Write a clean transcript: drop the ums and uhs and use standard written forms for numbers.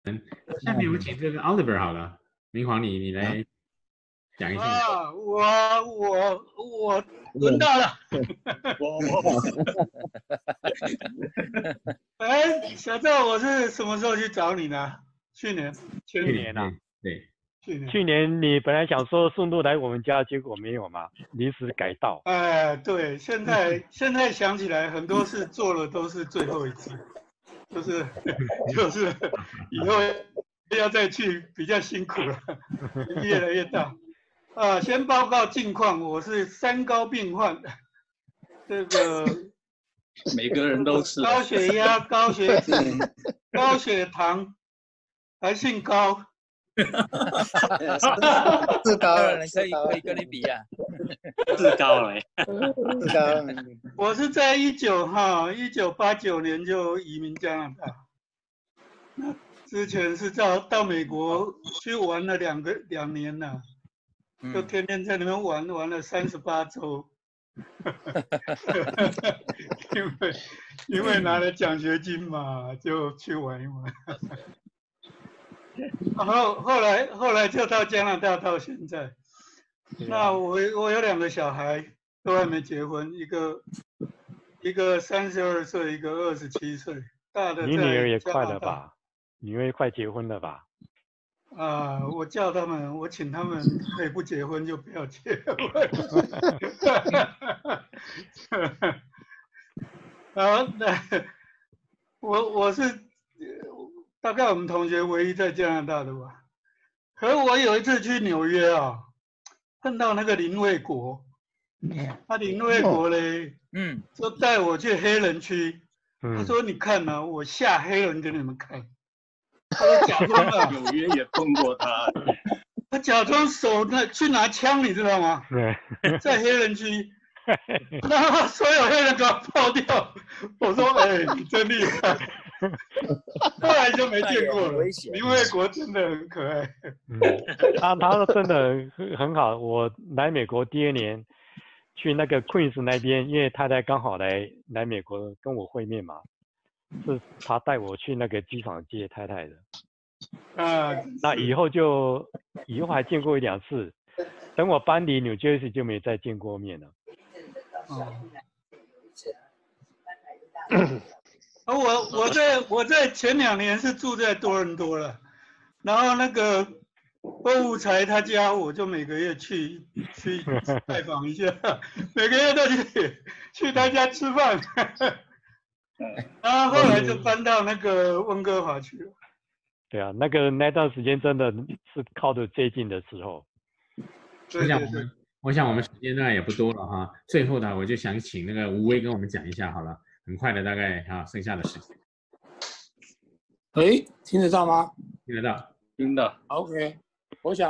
下面我请这个 Oliver 好了，明皇你来讲一下。 啊，我轮到了。哎，小赵，我是什么时候去找你呢？去年、前年啊， 对， 去年你本来想说顺路来我们家，结果没有嘛，临时改道。 哎，对，现在想起来，很多事做了都是最后一次，就是以后要再去比较辛苦了，越来越大。先报告近况，我是三高病患，这个每个人都是高血压、高血脂、高血糖，还姓高。 自高没有人可以跟你比啊， 自高嘞， 自高。 我是在1989年就移民加拿大，那之前是到美国去玩了2年了，就天天在那边玩了38周，因为拿了奖学金嘛，就去玩一玩。然后后来就到加拿大到现在。那我有2个小孩，都还没结婚，一个32岁，一个27岁，大的在加拿大。 你女儿也快了吧？女儿快结婚了吧？ 我叫他们，我请他们可以不结婚就不要结婚。然后我是大概我们同学唯一在加拿大的吧。可我有一次去纽约啊，碰到那个林卫国，林卫国嘞，就带我去黑人区，他说你看啊，我吓黑人给你们看。他就假装啊， 纽约也碰过他， 他假装手去拿枪，你知道吗？在黑人区，然后所有黑人给他爆掉。我说：“哎，你真厉害。”后来就没见过了。林卫国真的很可爱。 他真的很好。我来美国第2年，去那个 Queens 那边，因为太太刚好来美国跟我会面嘛。是他带我去那个机场接太太的，那以后还见过1-2次，等我搬离 New Jersey 就没再见过面了。 我在前2年是住在多伦多了，然后那个郭武才他家，我就每个月去拜访一下，每个月都去他家吃饭。然后后来就搬到那个温哥华去了。 对啊，那段时间真的是靠得最近的时候。 我想我们时间大概也不多了哈。最后呢，我就想请那个吴威跟我们讲一下好了，很快的大概剩下的时间。 听得到吗？ 听得到。 听到。 OK， 我想。